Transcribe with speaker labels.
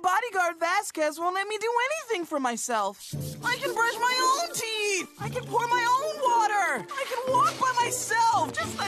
Speaker 1: bodyguard Vasquez won't let me do anything for myself. I can brush my own teeth. I can pour my own water. I can walk by myself, just